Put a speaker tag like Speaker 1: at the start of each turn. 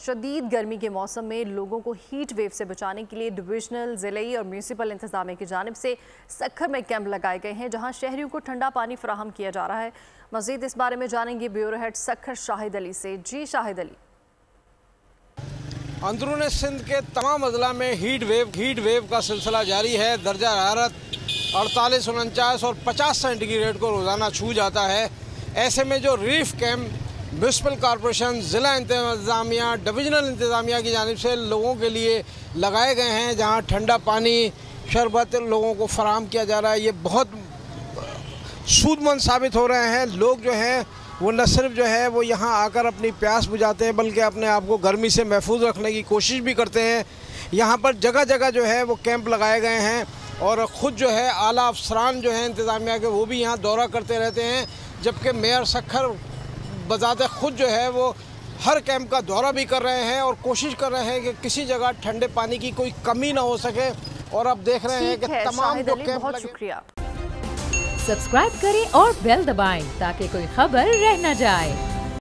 Speaker 1: शदीद गर्मी के मौसम में लोगों को हीट वेव से बचाने के लिए डिविजनल, जिले और म्यूनिसिपल इंतजामिया की जानिब से सक्खर में कैंप लगाए गए हैं, जहां शहरियों को ठंडा पानी फराहम किया जा रहा है। मजीद इस बारे में जानेंगे ब्यूरो हेड सक्खर शाहिद अली से। जी शाहिद अली।
Speaker 2: अंदरून सिंध के तमाम अजला में हीट वेव का सिलसिला जारी है। दर्जा हरारत 48, 49 और 50 सेंटीग्रेड को रोज़ाना छू जाता है। ऐसे में जो रिलीफ कैंप म्यूनिसिपल कॉरपोरेशन, ज़िला इंतज़ामिया, डिविजनल इंतज़ामिया की जानिब से लोगों के लिए लगाए गए हैं, जहां ठंडा पानी, शरबत लोगों को फराहम किया जा रहा है। ये बहुत सूदमंद साबित हो रहे हैं। लोग जो हैं वो न सिर्फ जो है वो यहाँ आकर अपनी प्यास बुझाते हैं, बल्कि अपने आप को गर्मी से महफूज रखने की कोशिश भी करते हैं। यहाँ पर जगह जगह जो है वो कैंप लगाए गए हैं और ख़ुद जो है आला अफसरान जो हैं इंतज़ामिया के, वो भी यहाँ दौरा करते रहते हैं। जबकि मेयर सक्खर बज़ाते ख़ुद जो है वो हर कैंप का दौरा भी कर रहे हैं और कोशिश कर रहे हैं कि किसी जगह ठंडे पानी की कोई कमी ना हो सके। और अब देख रहे हैं कि तमाम जो कैंप
Speaker 1: बहुत शुक्रिया।
Speaker 3: सब्सक्राइब करें और बेल दबाएं ताकि कोई खबर रह न जाए।